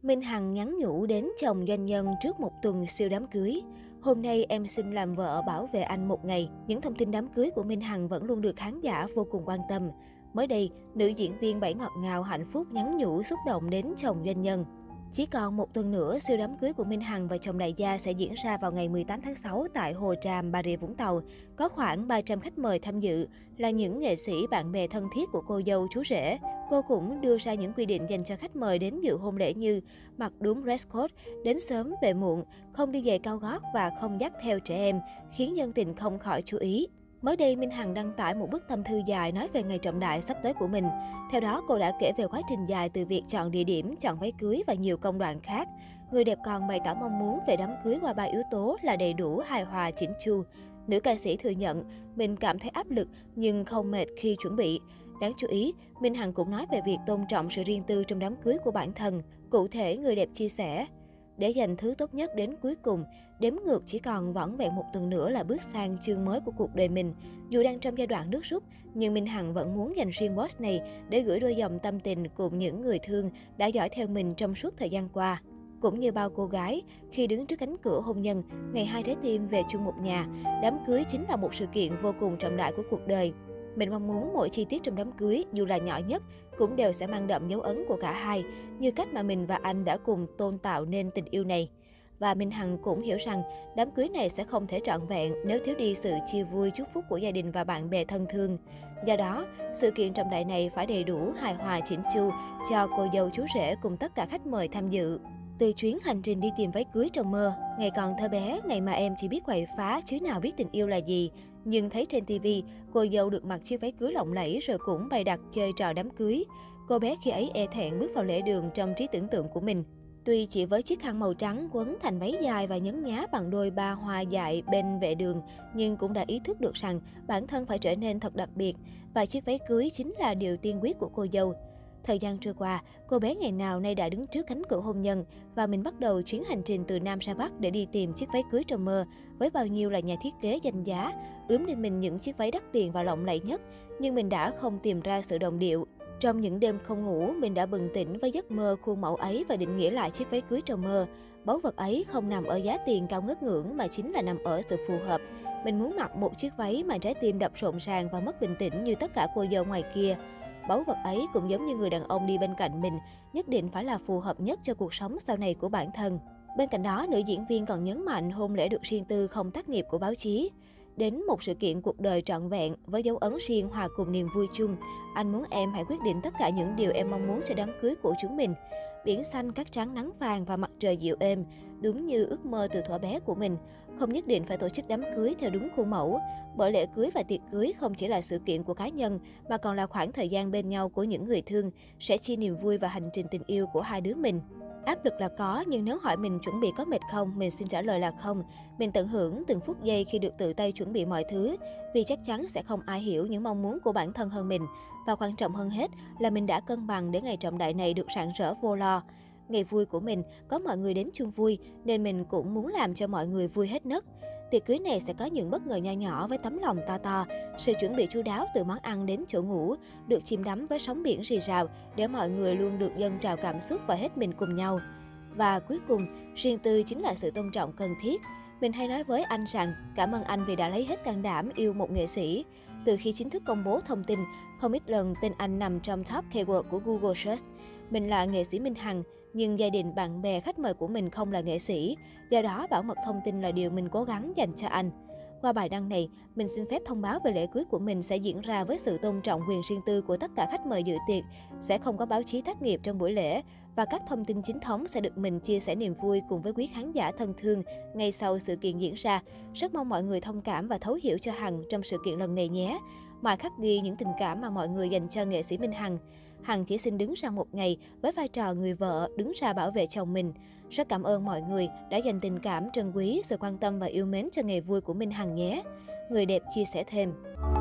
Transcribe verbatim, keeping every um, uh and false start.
Minh Hằng nhắn nhủ đến chồng doanh nhân trước một tuần siêu đám cưới. Hôm nay em xin làm vợ bảo vệ anh một ngày. Những thông tin đám cưới của Minh Hằng vẫn luôn được khán giả vô cùng quan tâm. Mới đây, nữ diễn viên bảy ngọt ngào hạnh phúc nhắn nhủ xúc động đến chồng doanh nhân. Chỉ còn một tuần nữa, siêu đám cưới của Minh Hằng và chồng đại gia sẽ diễn ra vào ngày mười tám tháng sáu tại Hồ Tràm, Bà Rịa Vũng Tàu. Có khoảng ba trăm khách mời tham dự, là những nghệ sĩ, bạn bè thân thiết của cô dâu chú rể. Cô cũng đưa ra những quy định dành cho khách mời đến dự hôn lễ như mặc đúng dress code, đến sớm về muộn, không đi giày cao gót và không dắt theo trẻ em, khiến dân tình không khỏi chú ý. Mới đây, Minh Hằng đăng tải một bức tâm thư dài nói về ngày trọng đại sắp tới của mình. Theo đó, cô đã kể về quá trình dài từ việc chọn địa điểm, chọn váy cưới và nhiều công đoạn khác. Người đẹp còn bày tỏ mong muốn về đám cưới qua ba yếu tố là đầy đủ, hài hòa, chỉnh chu. Nữ ca sĩ thừa nhận mình cảm thấy áp lực nhưng không mệt khi chuẩn bị. Đáng chú ý, Minh Hằng cũng nói về việc tôn trọng sự riêng tư trong đám cưới của bản thân. Cụ thể, người đẹp chia sẻ: để dành thứ tốt nhất đến cuối cùng, đếm ngược chỉ còn vỏn vẹn một tuần nữa là bước sang chương mới của cuộc đời mình. Dù đang trong giai đoạn nước rút, nhưng Minh Hằng vẫn muốn dành riêng boss này để gửi đôi dòng tâm tình cùng những người thương đã dõi theo mình trong suốt thời gian qua. Cũng như bao cô gái, khi đứng trước cánh cửa hôn nhân, ngày hai trái tim về chung một nhà, đám cưới chính là một sự kiện vô cùng trọng đại của cuộc đời. Mình mong muốn mỗi chi tiết trong đám cưới, dù là nhỏ nhất, cũng đều sẽ mang đậm dấu ấn của cả hai, như cách mà mình và anh đã cùng tôn tạo nên tình yêu này. Và Minh Hằng cũng hiểu rằng đám cưới này sẽ không thể trọn vẹn nếu thiếu đi sự chia vui chúc phúc của gia đình và bạn bè thân thương. Do đó, sự kiện trọng đại này phải đầy đủ, hài hòa, chỉnh chu cho cô dâu chú rể cùng tất cả khách mời tham dự. Từ chuyến hành trình đi tìm váy cưới trong mơ, ngày còn thơ bé, ngày mà em chỉ biết quậy phá chứ nào biết tình yêu là gì. Nhưng thấy trên ti vi, cô dâu được mặc chiếc váy cưới lộng lẫy rồi cũng bày đặt chơi trò đám cưới. Cô bé khi ấy e thẹn bước vào lễ đường trong trí tưởng tượng của mình. Tuy chỉ với chiếc khăn màu trắng quấn thành váy dài và nhấn nhá bằng đôi ba hoa dại bên vệ đường, nhưng cũng đã ý thức được rằng bản thân phải trở nên thật đặc biệt. Và chiếc váy cưới chính là điều tiên quyết của cô dâu. Thời gian trôi qua, cô bé ngày nào nay đã đứng trước cánh cửa hôn nhân và mình bắt đầu chuyến hành trình từ Nam ra Bắc để đi tìm chiếc váy cưới trong mơ với bao nhiêu là nhà thiết kế danh giá, ướm lên mình những chiếc váy đắt tiền và lộng lẫy nhất, nhưng mình đã không tìm ra sự đồng điệu. Trong những đêm không ngủ, mình đã bừng tỉnh với giấc mơ khuôn mẫu ấy và định nghĩa lại chiếc váy cưới trong mơ. Báu vật ấy không nằm ở giá tiền cao ngất ngưỡng mà chính là nằm ở sự phù hợp. Mình muốn mặc một chiếc váy mà trái tim đập rộn ràng và mất bình tĩnh như tất cả cô dâu ngoài kia. Báu vật ấy cũng giống như người đàn ông đi bên cạnh mình, nhất định phải là phù hợp nhất cho cuộc sống sau này của bản thân. Bên cạnh đó, nữ diễn viên còn nhấn mạnh hôn lễ được riêng tư không tác nghiệp của báo chí. Đến một sự kiện cuộc đời trọn vẹn với dấu ấn riêng hòa cùng niềm vui chung. Anh muốn em hãy quyết định tất cả những điều em mong muốn cho đám cưới của chúng mình. Biển xanh, cát trắng nắng vàng và mặt trời dịu êm, đúng như ước mơ từ thuở bé của mình. Không nhất định phải tổ chức đám cưới theo đúng khuôn mẫu, bởi lễ cưới và tiệc cưới không chỉ là sự kiện của cá nhân mà còn là khoảng thời gian bên nhau của những người thương, sẽ chia niềm vui và hành trình tình yêu của hai đứa mình. Áp lực là có, nhưng nếu hỏi mình chuẩn bị có mệt không, mình xin trả lời là không. Mình tận hưởng từng phút giây khi được tự tay chuẩn bị mọi thứ, vì chắc chắn sẽ không ai hiểu những mong muốn của bản thân hơn mình. Và quan trọng hơn hết là mình đã cân bằng để ngày trọng đại này được rạng rỡ vô lo. Ngày vui của mình, có mọi người đến chung vui, nên mình cũng muốn làm cho mọi người vui hết nấc. Tiệc cưới này sẽ có những bất ngờ nho nhỏ với tấm lòng to to, sự chuẩn bị chu đáo từ món ăn đến chỗ ngủ, được chìm đắm với sóng biển rì rào để mọi người luôn được dâng trào cảm xúc và hết mình cùng nhau. Và cuối cùng, riêng tư chính là sự tôn trọng cần thiết. Mình hay nói với anh rằng cảm ơn anh vì đã lấy hết can đảm yêu một nghệ sĩ. Từ khi chính thức công bố thông tin, không ít lần tên anh nằm trong top keyword của Google Search. Mình là nghệ sĩ Minh Hằng, nhưng gia đình, bạn bè, khách mời của mình không là nghệ sĩ. Do đó, bảo mật thông tin là điều mình cố gắng dành cho anh. Qua bài đăng này, mình xin phép thông báo về lễ cưới của mình sẽ diễn ra với sự tôn trọng quyền riêng tư của tất cả khách mời dự tiệc, sẽ không có báo chí tác nghiệp trong buổi lễ và các thông tin chính thống sẽ được mình chia sẻ niềm vui cùng với quý khán giả thân thương ngay sau sự kiện diễn ra. Rất mong mọi người thông cảm và thấu hiểu cho Hằng trong sự kiện lần này nhé. Mà khắc ghi những tình cảm mà mọi người dành cho nghệ sĩ Minh Hằng. Hằng chỉ xin đứng ra một ngày với vai trò người vợ đứng ra bảo vệ chồng mình. Rất cảm ơn mọi người đã dành tình cảm trân quý, sự quan tâm và yêu mến cho ngày vui của Minh Hằng nhé. Người đẹp chia sẻ thêm.